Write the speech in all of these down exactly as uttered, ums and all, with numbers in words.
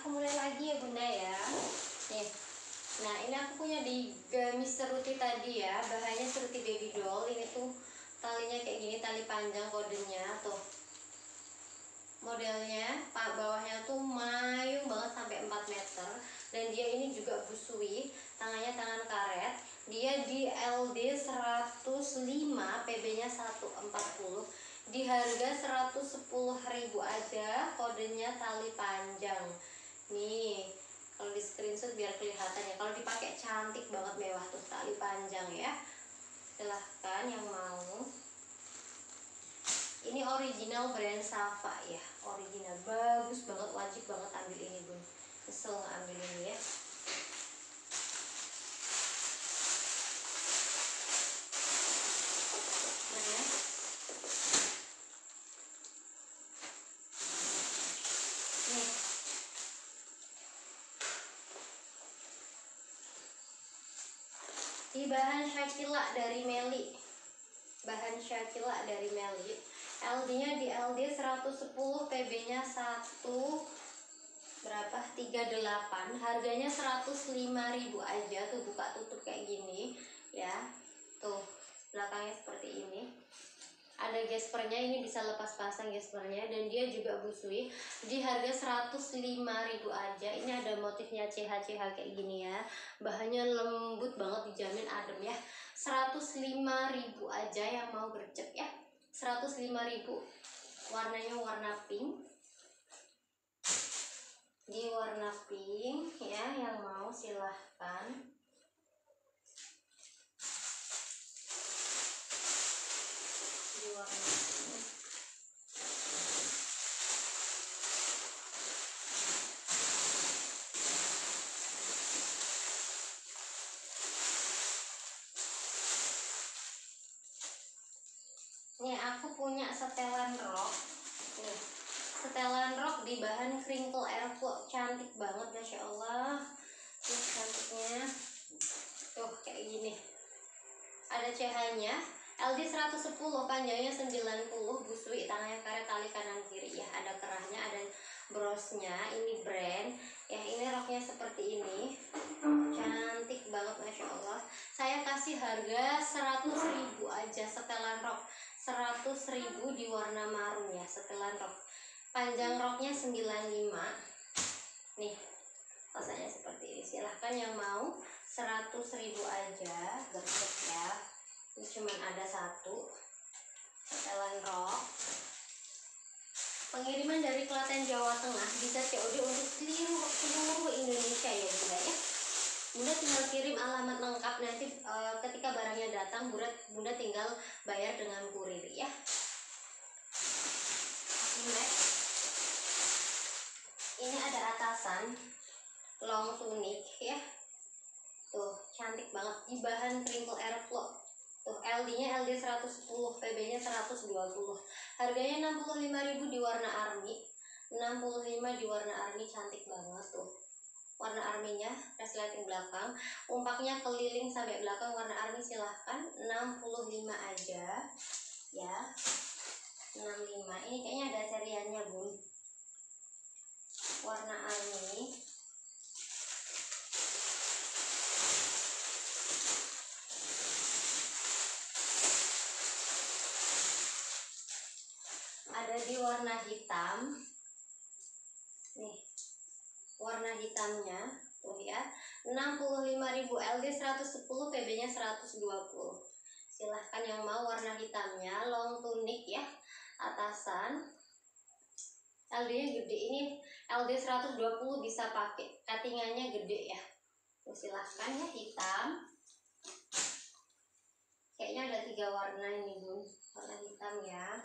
aku mulai lagi ya bunda ya. Nih, nah ini aku punya di gamis seruti tadi ya, bahannya seruti baby doll. Ini tuh talinya kayak gini, tali panjang kodenya tuh. Modelnya pak bawahnya tuh mayung banget sampai empat meter, dan dia ini juga busui, tangannya tangan karet. Dia di L D seratus lima, P B nya seratus empat puluh, di harga seratus sepuluh ribu aja, kodenya tali panjang. Nih, kalau di screenshot biar kelihatan ya. Kalau dipakai cantik banget, mewah tuh tali panjang ya. Silahkan yang mau. Ini original brand Safa ya, original, bagus banget, wajib banget ambil ini bun. Kesel ngambil ini ya. Nah ya. Nih. Di bahan Shakila dari Meli. Bahan Shakila dari Meli. L D-nya di L D seratus sepuluh, P B-nya satu berapa? tiga puluh delapan. Harganya seratus lima ribu aja tuh, buka tutup kayak gini ya. Tuh, belakangnya seperti ini. Ada gespernya, ini bisa lepas pasang gespernya, dan dia juga busui di harga seratus lima ribu aja. Ini ada motifnya C H C H kayak gini ya. Bahannya lembut banget, dijamin adem ya. seratus lima ribu aja yang mau gercep ya. seratus lima ribu. Warnanya warna pink. Di warna pink ya, yang mau silahkan. Di warna pink. Nih aku punya setelan rok. Nih, setelan rok di bahan crinkle airflow, cantik banget, masya Allah. Nih cantiknya, tuh kayak gini. Ada C H-nya, L D seratus sepuluh, panjangnya sembilan puluh, busui, tangannya karet, tali kanan kiri ya. Ada kerahnya, ada brosnya. Ini brand ya. Ini roknya seperti ini, cantik banget, masya Allah. Saya kasih harga seratus ribu aja setelan rok. seratus ribu di warna marun ya, setelan rok. Panjang roknya sembilan puluh lima. Nih, rasanya seperti ini. Silahkan yang mau, seratus ribu aja, gercep ya. Ini cuman ada satu setelan rok. Pengiriman dari Klaten, Jawa Tengah, bisa C O D untuk seluruh, seluruh Indonesia ya bunda ya. Bunda tinggal kirim alamat lengkap, nanti e, ketika barangnya datang bunda, bunda tinggal bayar dengan kurir ya. Next, ini ada atasan long tunik ya. Tuh cantik banget di bahan crinkle airflow. Tuh L D-nya L D seratus sepuluh, P B-nya seratus dua puluh. Harganya enam puluh lima ribu di warna army. enam puluh lima di warna army, cantik banget tuh. Warna arminya, resleting belakang, umpaknya keliling sampai belakang warna army, silahkan. Enam puluh lima aja ya. enam puluh lima. Ini kayaknya ada seriannya bun. Warna army. Ada di warna hitam. Nih, warna hitamnya tuh ya. enam puluh lima ribu, L D seratus sepuluh, P B-nya seratus dua puluh. Silahkan yang mau warna hitamnya, long tunik ya. Atasan. L D-nya gede, ini L D seratus dua puluh bisa pakai. Cuttingannya gede ya. Tuh, silahkan ya, hitam. Kayaknya ada tiga warna ini bun. Warna hitam ya.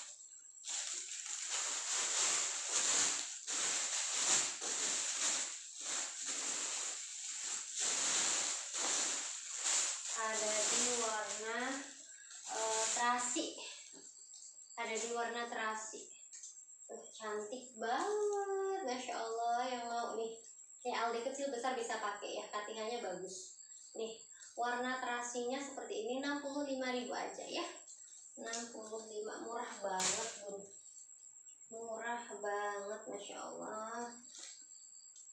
Ada di warna uh, terasi. Ada di warna terasi. Tuh cantik banget, masya Allah. Yang mau nih, ini L D kecil besar bisa pakai ya, cuttingannya bagus. Nih warna terasinya seperti ini, enam puluh lima ribu aja ya. enam puluh lima, murah banget bun, murah banget, masya Allah.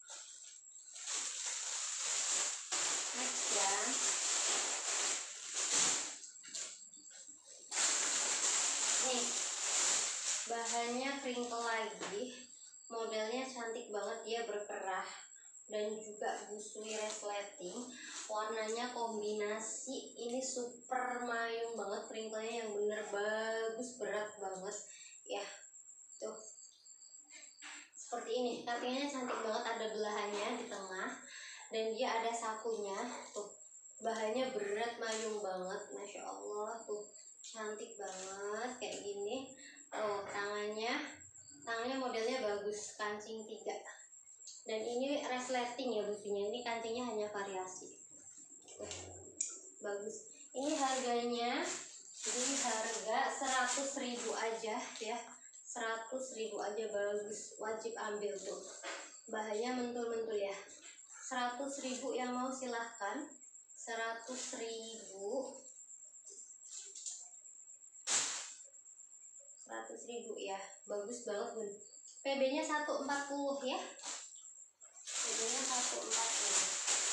crinkle lagi. Modelnya cantik banget, dia berkerah dan juga busui resleting. Warnanya kombinasi, ini super mayung banget, crinkle-nya yang bener bagus, berat banget ya. Tuh seperti ini, cuttingnya cantik banget, ada belahannya di tengah dan dia ada sakunya. Tuh bahannya berat, mayung banget, masya Allah. Tuh cantik banget kayak gini. Oh tangannya tangannya modelnya bagus, kancing tiga. Dan ini resleting ya busunya, ini kancingnya hanya variasi. Tuh, bagus. Ini harganya di harga seratus ribu aja ya, seratus ribu aja, bagus, wajib ambil. Tuh bahannya mentul-mentul ya. Seratus ribu, yang mau silahkan. Seratus ribu, seratus ribu ya, bagus banget bun. P B nya seratus empat puluh ya, P B nya seratus empat puluh.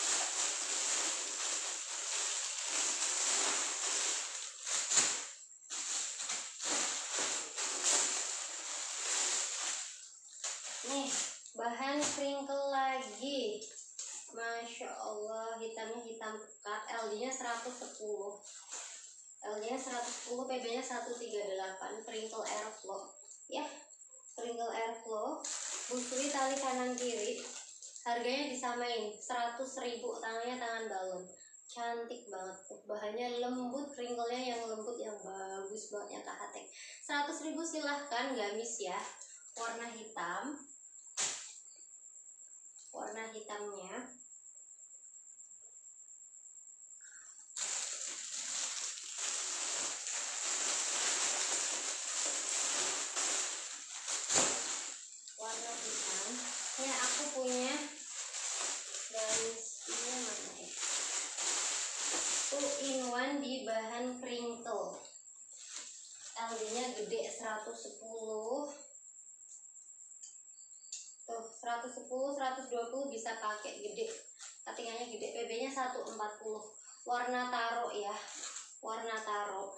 Nih bahan crinkle lagi, masya Allah, hitamnya hitam pekat. L D nya seratus sepuluh, L D nya seratus sepuluh, P B nya seratus tiga puluh delapan. Crinkle airflow ya, crinkle airflow, busui tali kanan kiri. Harganya disamain seratus ribu, tangannya tangan balon, cantik banget. Tuh bahannya lembut, crinkle-nya yang lembut, yang bagus banget ya K H T. Seratus ribu silahkan, gamis ya. Warna hitam, warna hitamnya warna hitam. Ini aku punya gamisnya mana ya, two in one di bahan crinkle. L D nya gede, seratus sepuluh. Tuh seratus sepuluh, seratus dua puluh bisa pakai, gede, cuttingannya gede. P B nya seratus empat puluh. Warna taro ya, warna taro.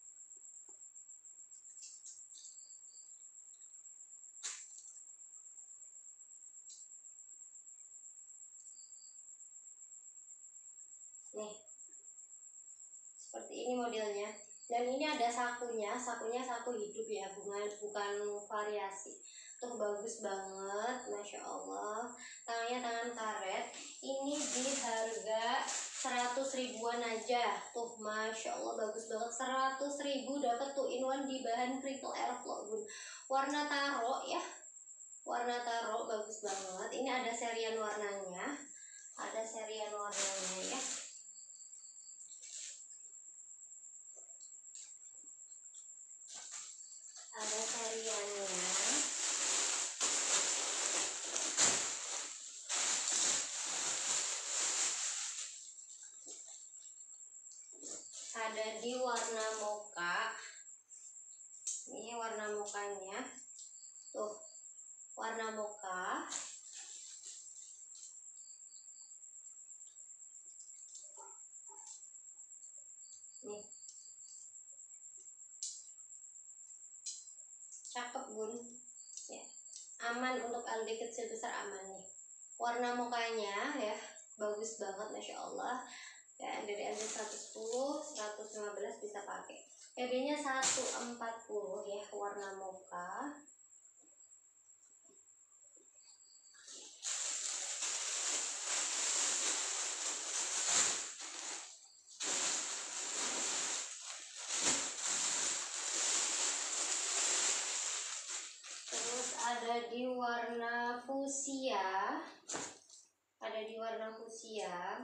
Nih seperti ini modelnya, dan ini ada sakunya. Sakunya saku hidup ya, bukan bukan variasi. Tuh bagus banget, masya Allah. Tangannya tangan karet. Ini di harga seratus ribuan aja. Tuh masya Allah, bagus banget. Seratus ribu dapat two in one di bahan crinkle airflow bun. Warna taro ya, warna taro, bagus banget. Ini ada serian warnanya, ada serian warnanya ya. Ada seriannya. Ada di warna mocha. Ini warna mokanya. Tuh, warna mocha. Nih. Cakep bun. Ya. Aman untuk L D kecil besar, aman nih. Warna mokanya ya, bagus banget, masya Allah. Ya, dari L D seratus sepuluh, seratus lima belas bisa pakai. P B nya seratus empat puluh ya, warna mocha. Terus ada di warna fuchsia. Ada di warna fuchsia.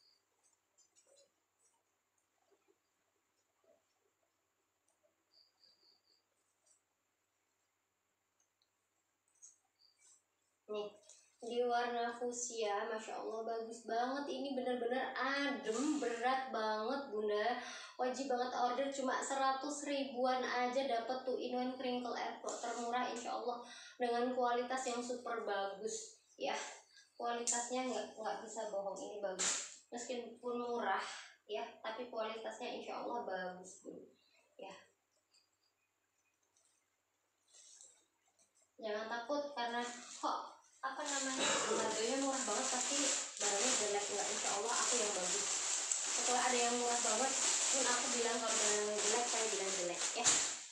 Nih, di warna fuchsia, masya Allah, bagus banget. Ini bener-bener adem, berat banget bunda. Wajib banget order, cuma seratus ribuan aja dapat two in one crinkle airflow termurah insya Allah, dengan kualitas yang super bagus ya. Kualitasnya nggak nggak bisa bohong, ini bagus. Meskipun murah ya, tapi kualitasnya insya Allah bagus bun ya. Jangan takut karena kok apa namanya harganya murah banget tapi barangnya jelek. Enggak, insya Allah aku yang bagus. Setelah ada yang murah banget pun aku bilang kalau barangnya jelek, saya bilang jelek ya.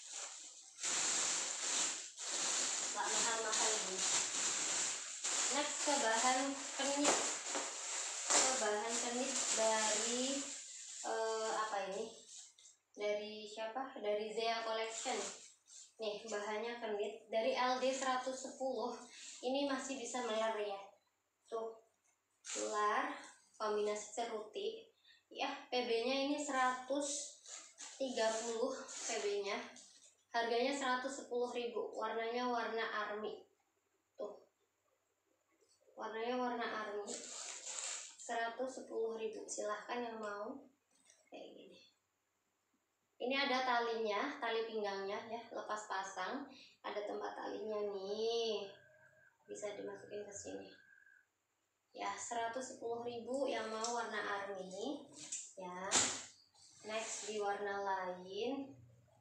Nggak mahal-mahal ini. Next ke bahan kenit. Ke bahan kenit dari uh, apa ini? Dari siapa? Dari Zea Collection. Nih bahannya kenit dari L D seratus sepuluh. Ini masih bisa melar ya. Tuh melar kombinasi ceruti. Ya P B-nya ini seratus tiga puluh P B-nya. Harganya seratus sepuluh ribu. Warnanya warna army. Tuh. Warnanya warna army. seratus sepuluh ribu. Silahkan yang mau. Kayak gini. Ini ada talinya, tali pinggangnya ya, lepas pasang. Ada tempat talinya nih. Bisa dimasukin ke sini. Ya, seratus sepuluh ribu yang mau warna army ya. Next di warna lain.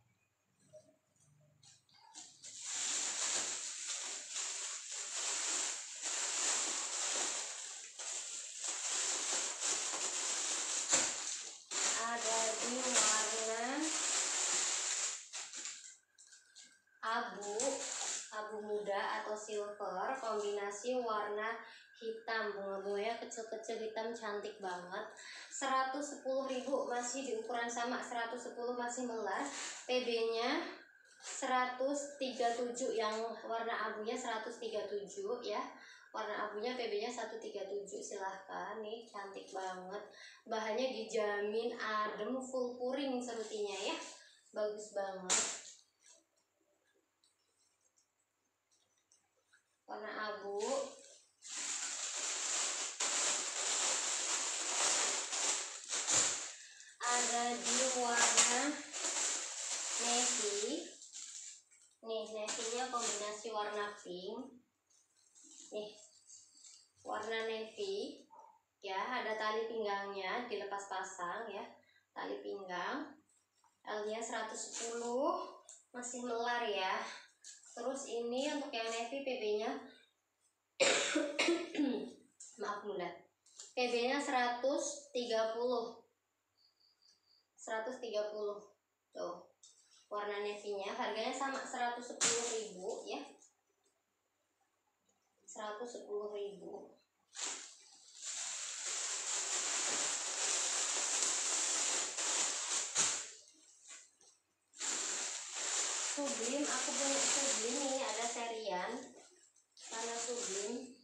Ada di warna abu, abu muda atau silver, kombinasi warna hitam. Bunga-bunganya kecil-kecil hitam, cantik banget. Seratus sepuluh ribu masih di ukuran sama, seratus sepuluh masih melar. P B-nya seratus tiga puluh tujuh, yang warna abunya seratus tiga puluh tujuh ya. Warna abunya P B-nya seratus tiga puluh tujuh. Silahkan, nih cantik banget. Bahannya dijamin adem, full puring serutinya ya. Bagus banget. Warna abu. Ada di warna navy. Nih, navy-nya kombinasi warna pink. Nih, warna navy. Ya, ada tali pinggangnya, dilepas pasang ya. Tali pinggang. L-nya seratus sepuluh, masih melar ya. Terus ini untuk yang navy P B-nya maaf bunda. P B-nya seratus tiga puluh. seratus tiga puluh. Tuh. Warna navy-nya harganya sama seratus sepuluh ribu ya. seratus sepuluh ribu. Sublim, aku punya sublim, ini ada serian. Mana sublim?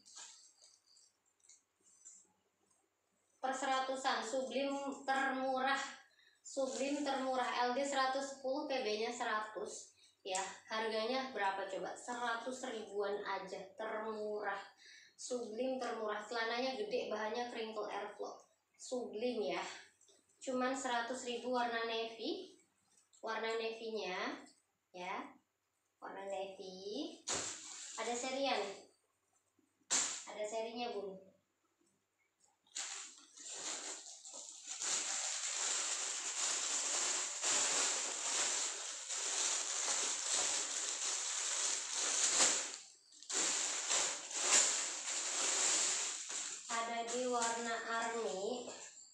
Per seratusan, sublim termurah. Sublim termurah L D seratus sepuluh, P B-nya seratus. Ya, harganya berapa coba? seratus ribuan aja, termurah. Sublim termurah, celananya gede, bahannya crinkle airflow. Sublim ya. Cuman seratus ribu, warna navy. Warna navy-nya ya. Warna navy. Ada serinya nih. Ada serinya, Bun. Di warna army.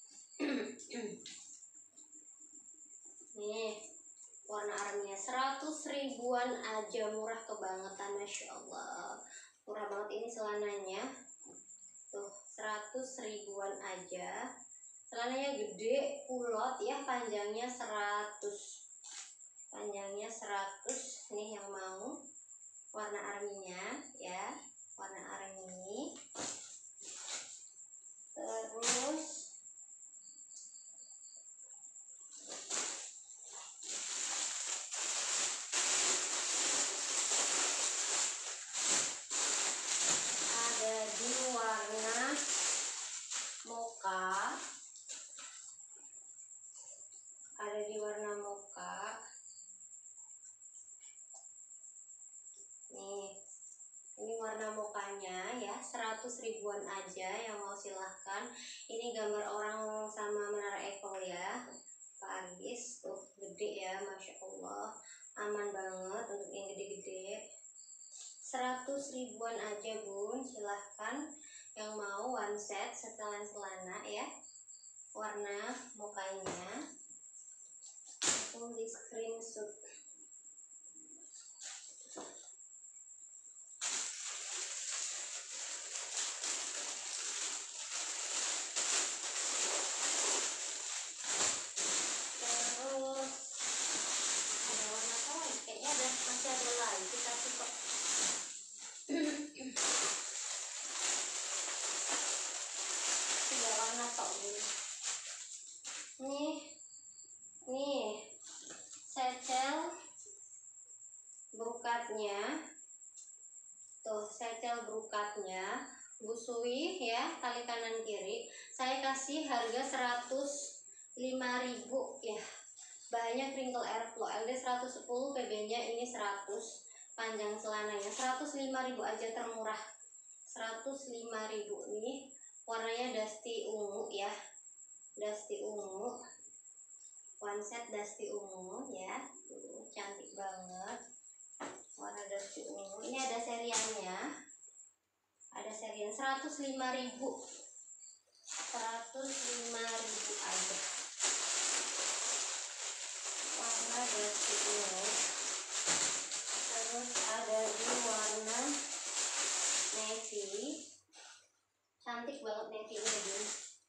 Nih warna army-nya seratus ribuan aja, murah kebangetan, masya Allah, murah banget. Ini celananya tuh seratus ribuan aja. Celananya gede, kulot ya, panjangnya seratus, panjangnya seratus. Nih yang mau warna army-nya ya, warna army. Terus ada di warna mocha. Ada di warna mocha. Nih, ini warna mukanya ya, seratus ribuan aja, yang mau silahkan. Ini gambar orang sama Menara Eiffel ya, Paris. Tuh gede ya, masya Allah, aman banget untuk yang gede-gede. seratus ribuan aja bun, silahkan yang mau one set setelan celana ya, warna mukanya langsung di screenshot. Nih, nih secel brokatnya, tuh secel brokatnya busui ya, tali kanan kiri. Saya kasih harga seratus lima ribu ya. Bahannya Crinkle Airflow L D seratus sepuluh, P B nya ini seratus, panjang celananya seratus lima ribu aja, termurah. seratus lima ribu nih, warnanya dusty ungu ya. Dusty ungu, one set dusty ungu ya, tuh cantik banget warna dusty ungu. Ini ada seriannya, ada serian seratus lima ribu, seratus lima ribu aja warna dusty ungu. Terus ada di warna navy, cantik banget navy nya Bun.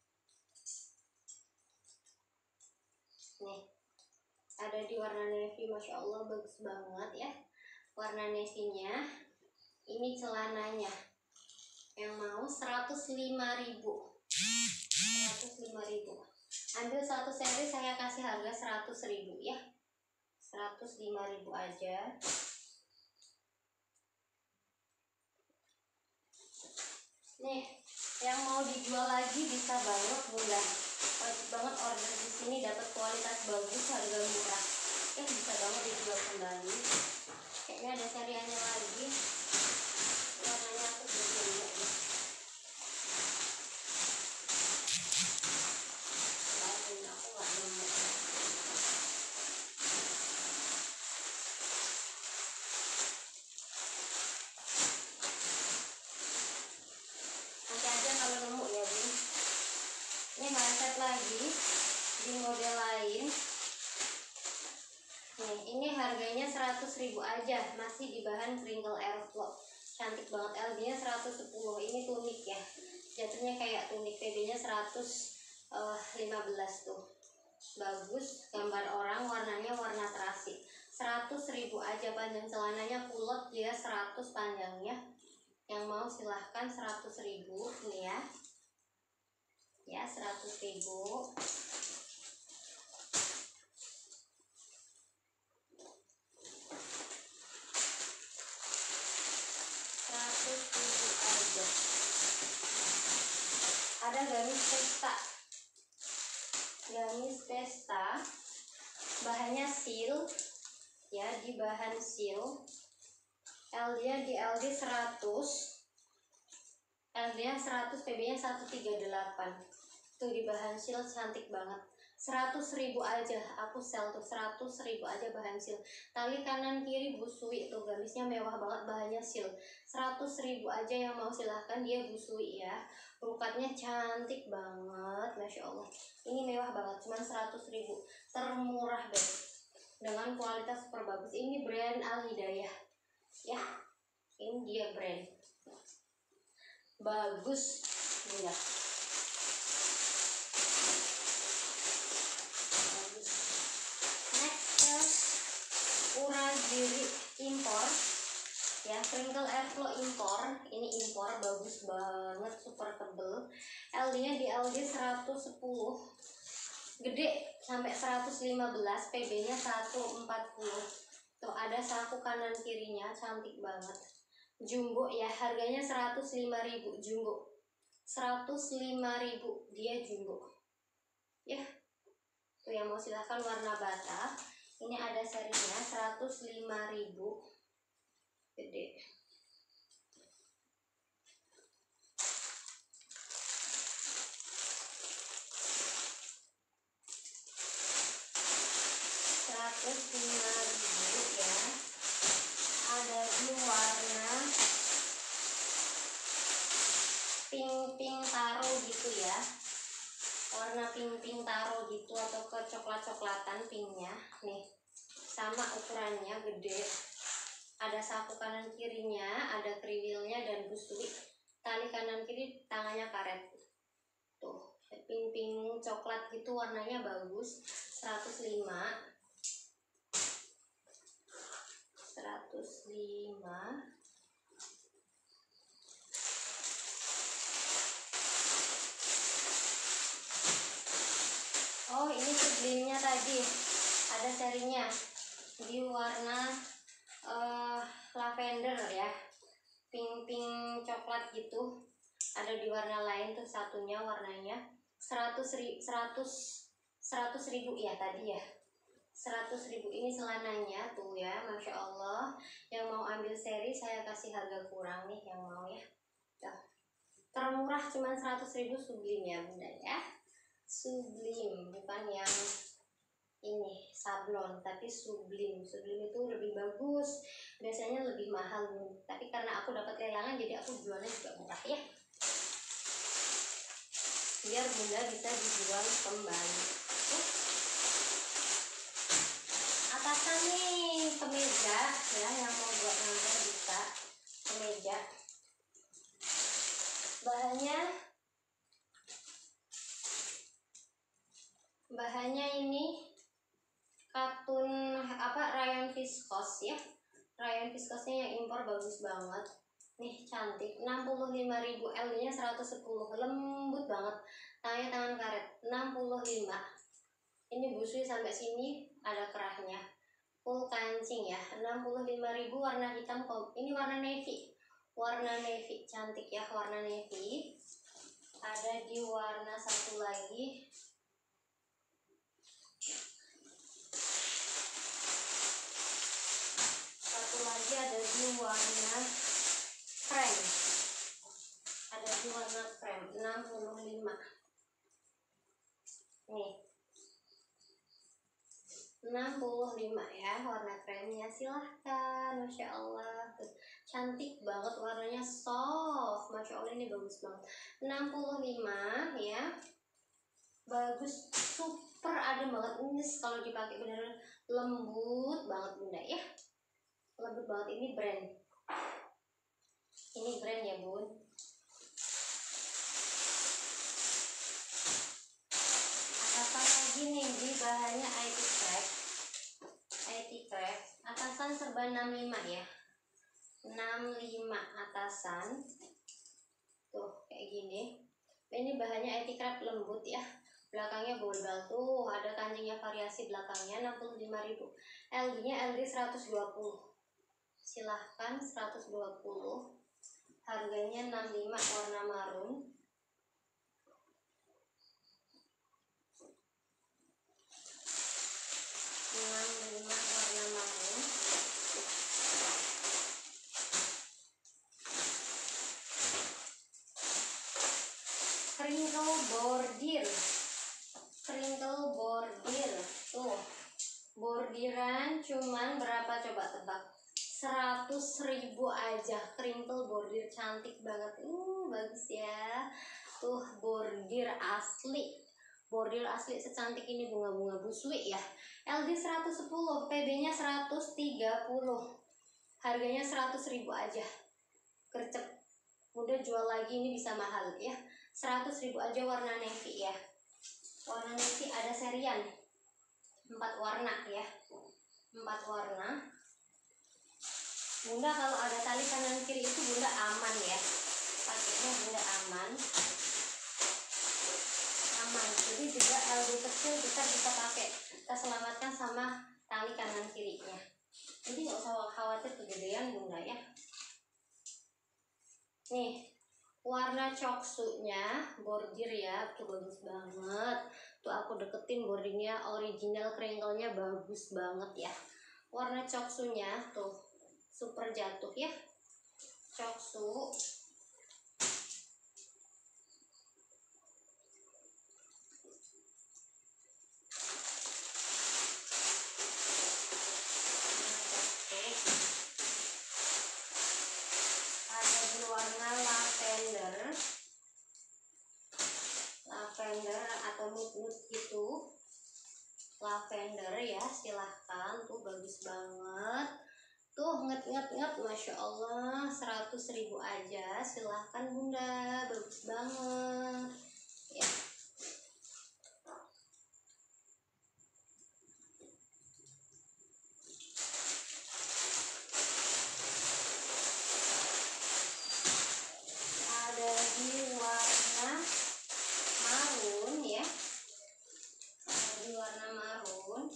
Nih, ada di warna navy, masya Allah bagus banget ya warna navy-nya. Ini celananya, yang mau seratus lima ribu, seratus lima ribu. Ambil satu seri, saya kasih harga seratus ribu ya, seratus lima ribu aja. Nih, yang mau dijual lagi bisa banget bunda, wajib banget order di sini, dapat kualitas bagus, harga murah. Ya bisa banget dijual kembali. Kayaknya ada seriannya lagi, warnanya aku belum lihat nih. Lain aku nggak nemu. Nanti aja kalau nemu ya Bun. Ini mindset lagi di model lain. Nih, ini harganya seratus ribu aja, masih di bahan Crinkle Airflow. Cantik banget, L D nya seratus sepuluh. Ini tunik ya, jatuhnya kayak tunik. P B nya seratus lima belas tuh. Bagus, gambar orang, warnanya warna terasi. seratus ribu aja, panjang celananya kulot, dia seratus panjangnya. Yang mau silahkan seratus ribu nih ya. Ya, seratus ribu. seratus ribu aja. Ada gamis pesta. Gamis pesta. Bahannya silk ya, di bahan silk. L D-nya di L D seratus. L D-nya seratus, P B-nya seratus tiga puluh delapan. Tuh di bahan silk, cantik banget. seratus ribu aja, aku sell tuh seratus ribu aja bahan silk. Tali kanan kiri busui, tuh gamisnya mewah banget, bahannya silk. seratus ribu aja, yang mau silahkan, dia busui ya. Brokatnya cantik banget, masya Allah. Ini mewah banget, cuma seratus ribu, termurah deh, dengan kualitas super bagus. Ini brand Al Hidayah ya, ini dia brand bagus ya. Uragiri impor ya, Crinkle Airflow impor. Ini impor, bagus banget, super tebel. L D nya di L D seratus sepuluh, gede sampai seratus lima belas, P B nya seratus empat puluh. Tuh ada saku kanan kirinya, cantik banget. Jumbo ya, harganya seratus lima ribu jumbo, seratus lima ribu dia jumbo ya. Tuh yang mau silahkan, warna bata. Ini ada serinya seratus lima ribu, gede. seratus lima ribu ya. Ada di warna pink-pink taro gitu ya, warna pink-pink taro gitu atau ke coklat-coklatan pinknya nih, sama ukurannya gede, ada saku kanan kirinya, ada kriwilnya dan busui, tali kanan kiri, tangannya karet tuh, pink-pink coklat gitu, warnanya bagus. Seratus lima seratus lima. Oh, ini sublimnya tadi ada serinya di warna uh, lavender ya, pink-pink coklat gitu. Ada di warna lain tuh satunya warnanya seratus ribu ya tadi ya, seratus ribu. Ini celananya tuh ya, Masya Allah. Yang mau ambil seri saya kasih harga kurang nih, yang mau ya. Tuh, termurah cuman seratus ribu sublim ya bunda ya, sublim, bukan yang ini sablon tapi sublim. Sublim itu lebih bagus, biasanya lebih mahal, tapi karena aku dapat lelangan jadi aku jualnya juga murah ya, biar bunda bisa dijual kembali. uh. Atasan nih kemeja ya, yang mau buat ngantor bisa kemeja. Bahannya bahannya ini katun apa, rayon viskos ya, rayon viskosnya yang impor, bagus banget nih, cantik. Enam puluh lima ribu, L D nya seratus sepuluh, lembut banget, tangannya tangan karet. Enam puluh lima. Ini busui sampai sini, ada kerahnya, full kancing ya. Enam puluh lima ribu, warna hitam. Ini warna navy, warna navy cantik ya, warna navy. Ada di warna satu lagi, satu lagi ada di warna krem, ada di warna krem. Enam puluh lima nih, enam puluh lima ya, warna kremnya. Silahkan, Masya Allah tuh, cantik banget warnanya, soft, Masya Allah, ini bagus banget. Enam puluh lima ya, bagus, super adem banget ini kalau dipakai, bener lembut banget bunda ya, lembut banget. Ini brand, ini brand ya bun. Atasan lagi nih, di bahannya I T Craft, I T Craft. Atasan serba enam puluh lima ya, enam puluh lima atasan tuh kayak gini. Ini bahannya I T Craft, lembut ya, belakangnya goldal tuh, ada kancingnya variasi belakangnya. Enam puluh lima ribu, L D nya L D seratus dua puluh, silahkan seratus dua puluh, harganya enam puluh lima, warna marun. enam puluh lima warna marun. Crinkle bordir, crinkle bordir tuh, bordiran cuman berapa coba tebak? Seratus ribu aja, crinkle bordir cantik banget. Uh bagus ya tuh, bordir asli, bordir asli secantik ini, bunga-bunga busui ya. L D seratus sepuluh, P B nya seratus tiga puluh, harganya seratus ribu aja, gercep. Udah jual lagi ini bisa mahal ya, seratus ribu aja, warna navy ya, warna navy. Ada serian empat warna ya, empat warna bunda. Kalau ada tali kanan kiri itu bunda aman ya, pakainya bunda aman, aman. Jadi juga L D kecil kita bisa pakai, kita selamatkan sama tali kanan kirinya, jadi nggak usah khawatir kegedean bunda ya. Nih warna coksunya bordir ya, tuh bagus banget tuh, aku deketin bordingnya, original crinkle-nya bagus banget ya. Warna coksunya tuh super jatuh ya, coksu. Ada di warna lavender, nude-nude gitu, lavender ya, silahkan tuh, bagus banget tuh, nget-nget-nget, masya Allah, seratus ribu aja, silahkan bunda, bagus banget ya. Ada di warna marun ya, ada di warna marun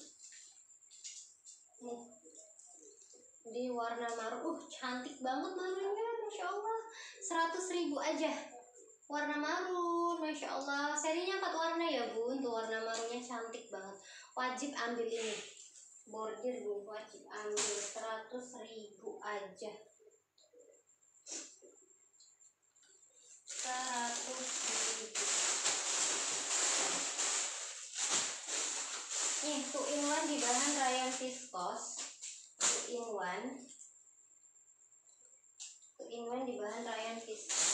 nih, di warna marun, uh cantik banget marunnya, masya Allah, seratus ribu aja, warna marun, masya Allah, serinya empat warna ya bun, tuh warna marunnya cantik banget, wajib ambil ini, bordir bun, wajib ambil, seratus ribu aja, seratus ribu. Nih, two in one di bahan rayon viscose, two in one, two in one di bahan rayon viscose,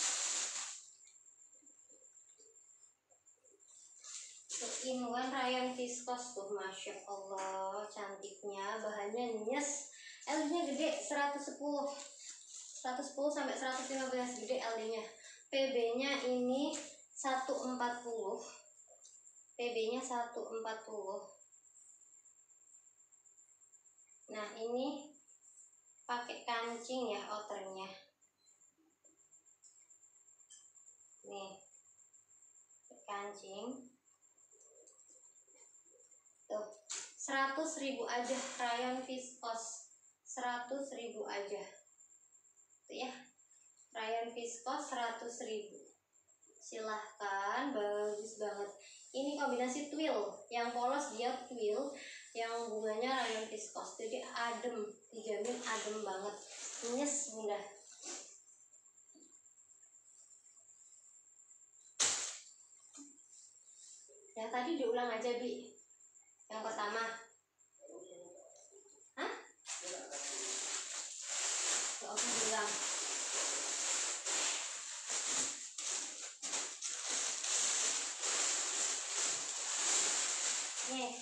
two in one rayon viscose tuh, masya Allah, cantiknya, bahannya nyes, L-nya gede, seratus sepuluh, seratus sepuluh sampai seratus lima belas, gede L D-nya. P B-nya ini seratus empat puluh, P B-nya seratus empat puluh. Nah ini pakai kancing ya outernya, nih kancing tuh, seratus ribu aja, rayon viscose, seratus ribu aja tuh ya, rayon viscose seratus ribu, silahkan, bagus banget. Ini kombinasi twill, yang polos dia twill, yang bunganya rayon viscose, jadi adem, dijamin adem banget, nyes bunda. Yang tadi diulang aja Bi, yang pertama. Hah? Gak usah diulang. Nih,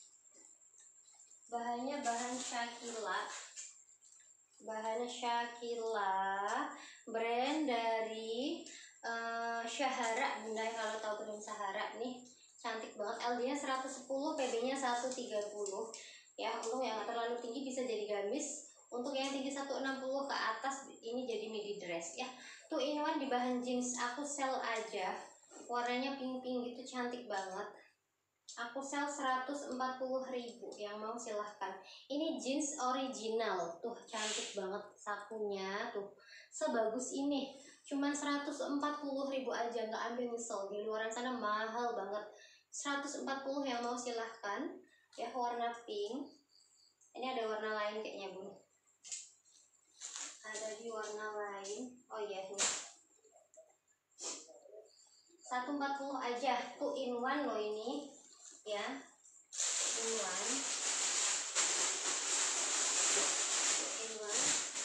bahannya bahan Shakila, bahan Shakila, brand dari uh, Syahara bunda, kalau tahu brand Syahara nih, cantik banget, L D-nya seratus sepuluh, P B-nya seratus tiga puluh ya. Untuk yang gak terlalu tinggi bisa jadi gamis, untuk yang tinggi seratus enam puluh ke atas ini jadi midi dress ya. Two in one di bahan jeans, aku sel aja, warnanya pink-pink gitu, cantik banget. Aku sel seratus empat puluh ribu, yang mau silahkan. Ini jeans original, tuh cantik banget sakunya, tuh sebagus ini, cuman seratus empat puluh ribu aja, nggak ambil nyesel. Di luaran sana mahal banget, seratus empat puluh, yang mau silahkan ya. Warna pink, ini ada warna lain kayaknya bun, ada di warna lain, oh iya nih, seratus empat puluh aja, two in one loh ini ya, in one, in one,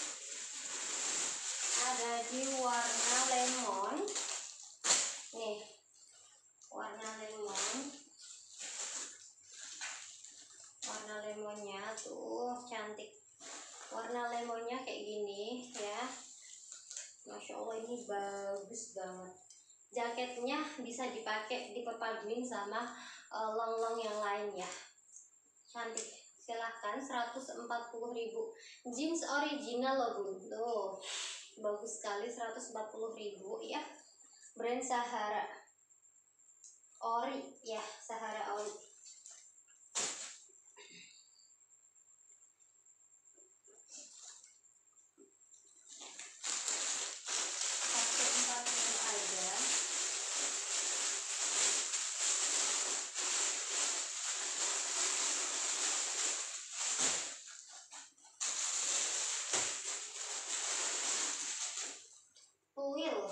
ada di warna lemon, nih, warna lemon, warna lemonnya tuh cantik, warna lemonnya kayak gini ya, masya Allah, ini bagus banget. Jaketnya bisa dipakai, diperpaduin sama uh, long-long yang lain ya, cantik, silahkan, seratus empat puluh ribu, jeans original loh bun, tuh bagus sekali, seratus empat puluh ribu ya, brand Sahara Ori ya, Sahara Ori. Tuil,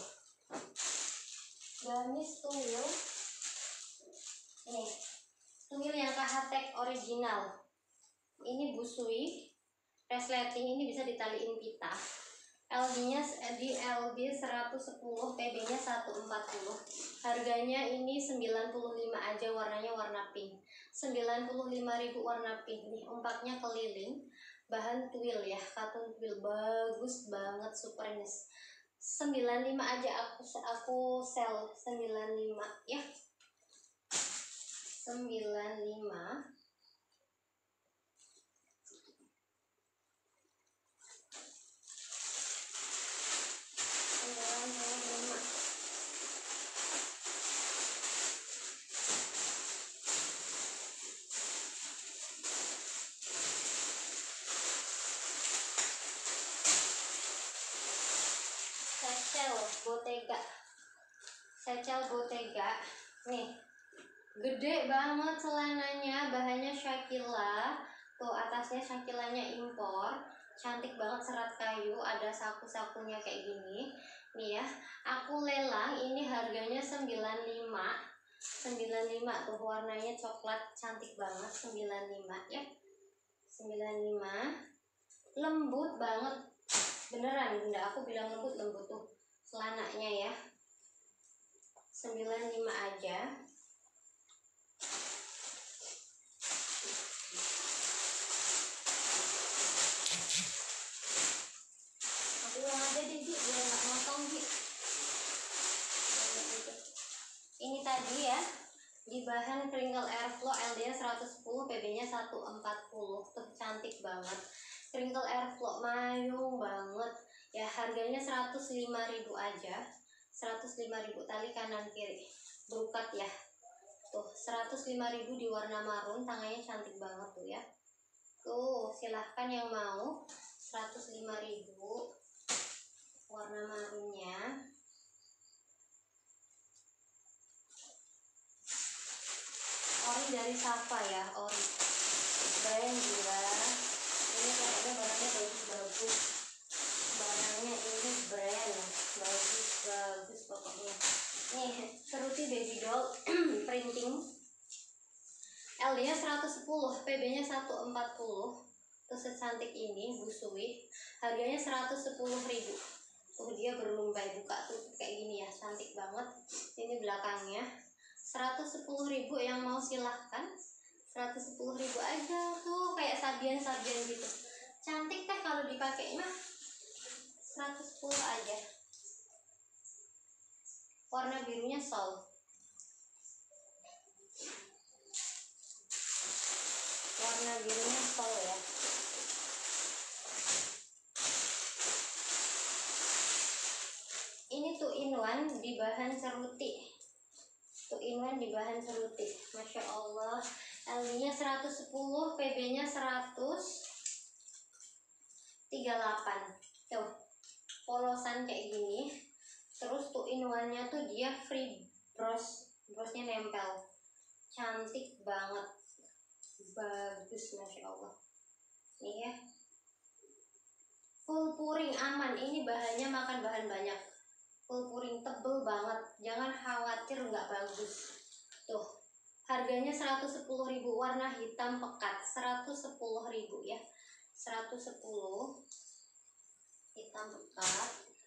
gamis tuil, nih, tuil yang K H Tech original, ini busui, resleting, ini bisa ditaliin pita, L D-nya di L D seratus sepuluh, P B-nya seratus empat puluh. Harganya ini sembilan puluh lima aja, warnanya warna pink. sembilan puluh lima ribu warna pink. Nih, empatnya keliling. Bahan twill ya, cotton twill, bagus banget, super nice. sembilan puluh lima aja aku aku sell sembilan puluh lima ya. sembilan puluh lima. Satchel Bottega, satchel Bottega, nih gede banget celananya, bahannya Shakila, tuh atasnya Shakilanya impor, cantik banget, serat kayu, ada saku-sakunya kayak gini, nih ya. Aku lelang ini harganya sembilan puluh lima, sembilan puluh lima tuh, warnanya coklat, cantik banget, sembilan puluh lima ya, sembilan puluh lima, lembut banget. Beneran bunda, aku bilang lembut, lembut tuh celananya ya. sembilan puluh lima aja. Aku ulang aja deh Di, biar nggak motong Di. Ini tadi ya, di bahan crinkle airflow, L D-nya seratus sepuluh, P B-nya seratus empat puluh. Tuh cantik banget. Crinkle airflow mayung banget ya, harganya seratus lima ribu aja, seratus lima ribu, tali kanan kiri brokat ya, tuh seratus lima ribu di warna marun, tangannya cantik banget tuh ya, tuh silahkan yang mau, seratus lima ribu warna marunnya. Ori dari Safa ya, ori brand gila. Ini kayaknya barangnya bagus-bagus, barangnya ini brand bagus-bagus pokoknya. Nih, Ceruti baby doll printing, L D-nya seratus sepuluh, P B-nya seratus empat puluh. Tuh secantik ini busui, harganya seratus sepuluh ribu. Tuh dia berlumbai, buka tuh kayak gini ya, cantik banget. Ini belakangnya seratus sepuluh ribu, yang mau silahkan, seratus sepuluh ribu aja. Tuh kayak sabian-sabian gitu, cantik teh kalau dipakai mah. Seratus sepuluh aja, warna birunya sol, warna birunya sol ya. Ini tuh in one di bahan ceruti, tuh in one di bahan ceruti, masya Allah. L D-nya seratus sepuluh, P B-nya seratus tiga puluh delapan. Tuh polosan kayak gini. Terus tuh in one-nya tuh dia free bros, brosnya nempel, cantik banget, bagus masya Allah. Nih ya, full puring aman. Ini bahannya makan bahan banyak, full puring tebel banget, jangan khawatir nggak bagus. Tuh harganya seratus sepuluh ribu, warna hitam pekat, seratus sepuluh ribu ya, seratus sepuluh hitam pekat.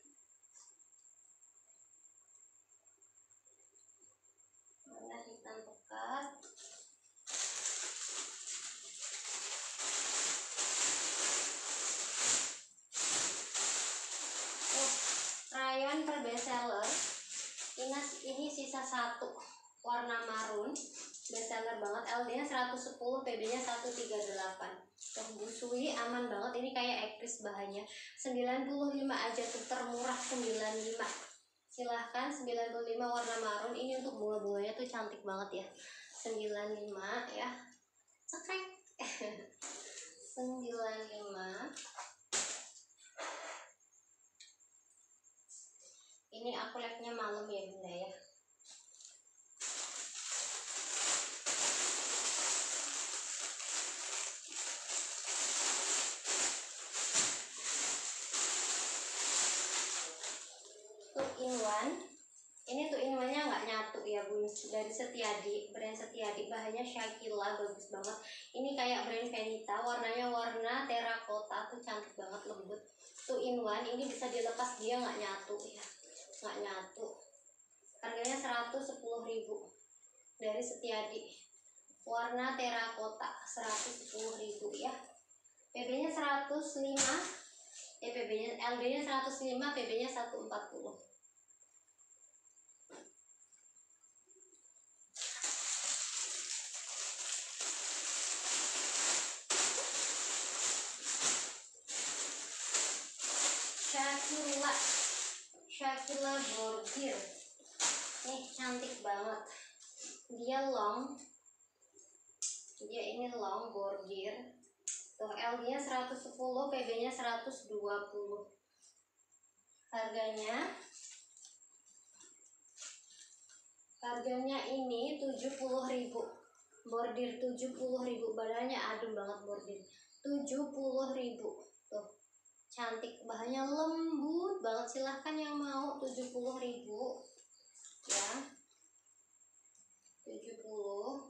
Warna hitam pekat. Oh, rayon per bestseller. Ini, ini sisa satu, warna marun, bestseller banget. L D-nya seratus sepuluh, P B-nya seratus tiga puluh delapan. Busui aman banget, ini kayak ekris bahannya. sembilan puluh lima aja tuh, termurah sembilan puluh lima. Silahkan sembilan puluh lima warna marun. Ini untuk bunga-bunganya tuh cantik banget ya. sembilan puluh lima ya. Cekrek. sembilan puluh lima. Ini aku live-nya malam ya bunda ya. Tuh in one. Ini tuh in one-nya nggak nyatu ya bun. Dari Setiadi, brand Setiadi, bahannya Shakila, bagus banget. Ini kayak brand Venita, warnanya warna terakota, tuh cantik banget, lembut. two in one, ini bisa dilepas, dia nggak nyatu ya, nggak nyatu. Harganya seratus sepuluh ribu dari Setiadi, warna terakota, seratus sepuluh ribu ya. P B nya seratus lima, eh P B nya L D nya seratus lima, P B nya seratus empat puluh. Shakila, Shakila bordir, nih cantik banget. Dia long, dia ini long bordir. Tuh L D nya seratus sepuluh, P B nya seratus dua puluh. Harganya Harganya ini tujuh puluh ribu. Bordir tujuh puluh ribu, badannya adem banget bordir. tujuh puluh ribu. Tuh. Cantik, bahannya lembut banget. Silahkan yang mau, tujuh puluh ribu ya, tujuh puluh.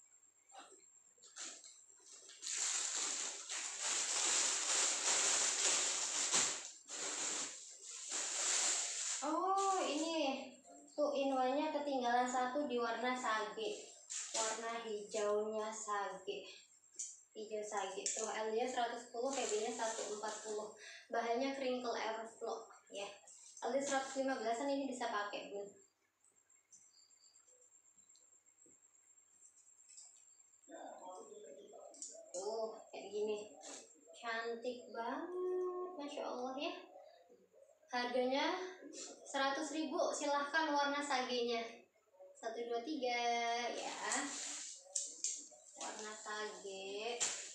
Oh ini tuh in one-nya ketinggalan satu di warna sage, warna hijaunya sage, hijau sage. Tuh L D nya seratus sepuluh, P B nya seratus empat puluh. Bahannya crinkle airflow ya. L D seratus lima belasan ini bisa pakai bun. Tuh kayak gini, cantik banget, masya Allah ya. Harganya seratus ribu, silahkan warna sagenya. Satu dua tiga ya, warna sage.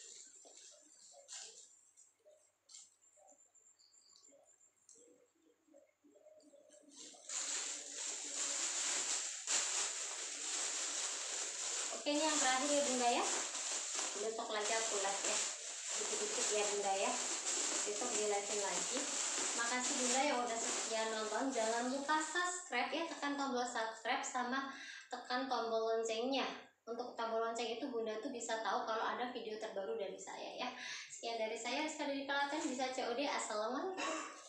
Oke, ini yang terakhir ya bunda ya. Besok lagi aku live ya, dikit-dikit ya bunda ya. Besok di live lagi. Makasih bunda yang udah setia nonton. Jangan lupa subscribe ya, tekan tombol subscribe sama tekan tombol loncengnya. Untuk tombol lonceng itu bunda tuh bisa tahu kalau ada video terbaru dari saya ya. Sekian dari saya, Rizka dari Kelaten, bisa C O D. Assalamualaikum.